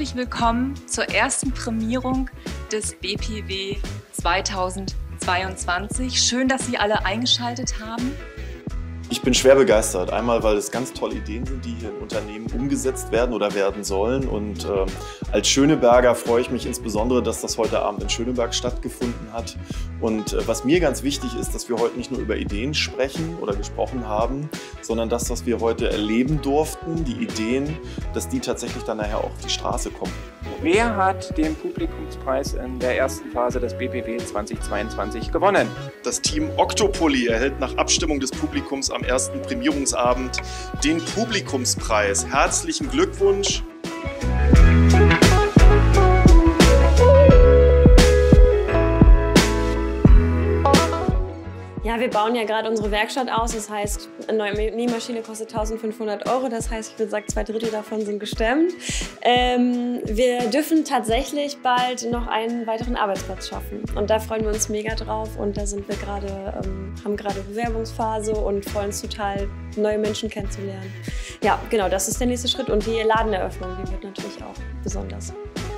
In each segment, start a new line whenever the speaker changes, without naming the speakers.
Herzlich willkommen zur ersten Prämierung des BPW 2022. Schön, dass Sie alle eingeschaltet haben.
Ich bin schwer begeistert. Einmal, weil es ganz tolle Ideen sind, die hier in Unternehmen umgesetzt werden oder werden sollen. Und als Schöneberger freue ich mich insbesondere, dass das heute Abend in Schöneberg stattgefunden hat. Und was mir ganz wichtig ist, dass wir heute nicht nur über Ideen sprechen oder gesprochen haben, sondern das, was wir heute erleben durften, die Ideen, dass die tatsächlich dann nachher auch auf die Straße kommen.
Wer hat den Publikumspreis in der ersten Phase des BPW 2022 gewonnen?
Das Team Octopoly erhält nach Abstimmung des Publikums am ersten Prämierungsabend den Publikumspreis. Herzlichen Glückwunsch!
Ja, wir bauen ja gerade unsere Werkstatt aus, das heißt, eine neue Nähmaschine kostet 1.500 €, das heißt, ich würde sagen, 2/3 davon sind gestemmt. Wir dürfen tatsächlich bald noch einen weiteren Arbeitsplatz schaffen und da freuen wir uns mega drauf und da sind wir gerade, haben gerade Bewerbungsphase und freuen uns total, neue Menschen kennenzulernen. Ja, genau, das ist der nächste Schritt und die Ladeneröffnung, die wird natürlich auch besonders.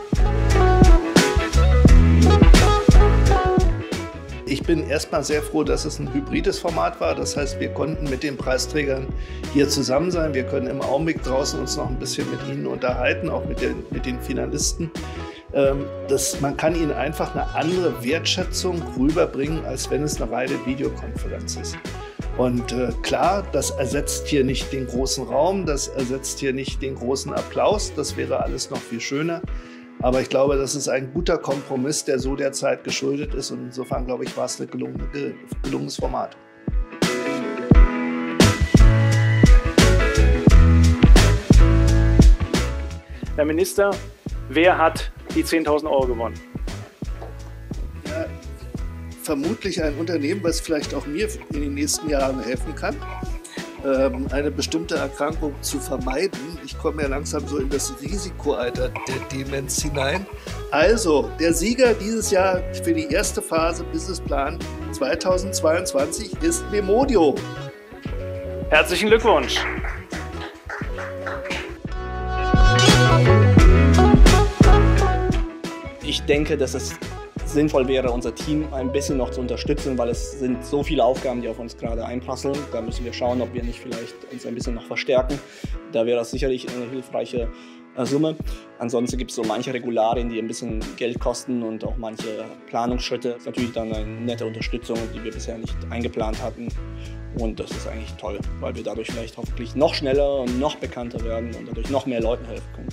Ich bin erstmal sehr froh, dass es ein hybrides Format war. Das heißt, wir konnten mit den Preisträgern hier zusammen sein. Wir können im Augenblick draußen uns noch ein bisschen mit ihnen unterhalten, auch mit den Finalisten. Man kann ihnen einfach eine andere Wertschätzung rüberbringen, als wenn es eine reine Videokonferenz ist. Und klar, das ersetzt hier nicht den großen Raum, das ersetzt hier nicht den großen Applaus. Das wäre alles noch viel schöner. Aber ich glaube, das ist ein guter Kompromiss, der so der Zeit geschuldet ist. Und insofern, glaube ich, war es ein gelungenes Format.
Herr Minister, wer hat die 10.000 € gewonnen?
Ja, vermutlich ein Unternehmen, was vielleicht auch mir in den nächsten Jahren helfen kann, eine bestimmte Erkrankung zu vermeiden. Ich komme ja langsam so in das Risikoalter der Demenz hinein. Also, der Sieger dieses Jahr für die erste Phase Businessplan 2022 ist Memodio.
Herzlichen Glückwunsch!
Ich denke, dass es sinnvoll wäre, unser Team ein bisschen noch zu unterstützen, weil es sind so viele Aufgaben, die auf uns gerade einprasseln. Da müssen wir schauen, ob wir nicht vielleicht uns ein bisschen noch verstärken. Da wäre das sicherlich eine hilfreiche Summe. Ansonsten gibt es so manche Regularien, die ein bisschen Geld kosten und auch manche Planungsschritte. Das ist natürlich dann eine nette Unterstützung, die wir bisher nicht eingeplant hatten. Und das ist eigentlich toll, weil wir dadurch vielleicht hoffentlich noch schneller und noch bekannter werden und dadurch noch mehr Leuten helfen können.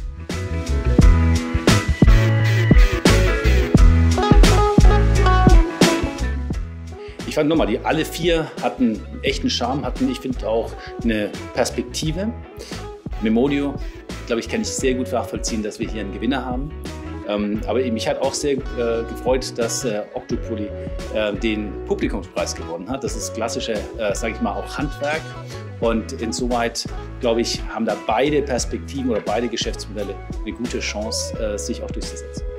Ich fand nochmal, alle vier hatten einen echten Charme, hatten, ich finde, auch eine Perspektive. Memodio, glaube ich, kann ich sehr gut nachvollziehen, dass wir hier einen Gewinner haben. Aber mich hat auch sehr gefreut, dass Octopoly den Publikumspreis gewonnen hat. Das ist klassische, sage ich mal, auch Handwerk. Und insoweit, glaube ich, haben da beide Perspektiven oder beide Geschäftsmodelle eine gute Chance, sich auch durchzusetzen.